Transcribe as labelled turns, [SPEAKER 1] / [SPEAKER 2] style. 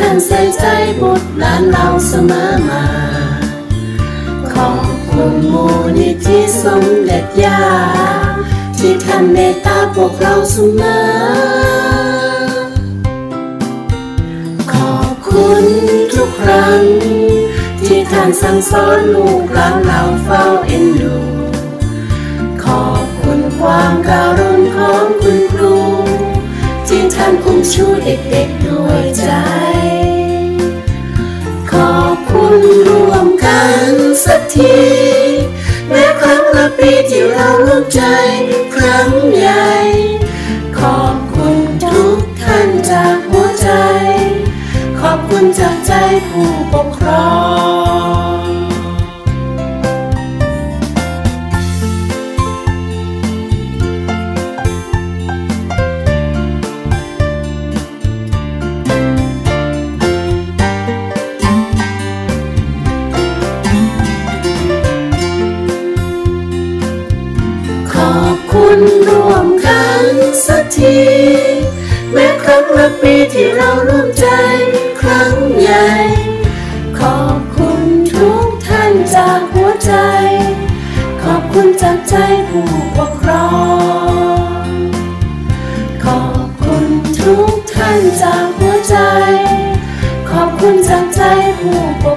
[SPEAKER 1] ท่านใส่ใจบุตรหลานเราเสมอมาขอบคุณมูลนิธิสมเด็จย่าที่ท่านเมตตาพวกเราเสมอขอบคุณทุกครั้งที่ท่านสั่งสอนลูกหลานเราเฝ้าเอ็นดูขอบคุณความการุณของคุณครูที่ท่านอุ้มชูเด็กๆด้วยใจขอบคุณร่วมกันสักทีแม้ครั้งละปีที่เราร่วมใจครั้งใหญ่ขอบคุณทุกท่านจากหัวใจขอบคุณจากใจผู้ปกครองขอบคุณร่วมกันสักทีแม้ครั้งละปีที่เราร่วมใจครั้งใหญ่ขอบคุณทุกท่านจากหัวใจขอบคุณจากใจผู้ปกครองขอบคุณทุกท่านจากหัวใจขอบคุณจากใจผู้ปก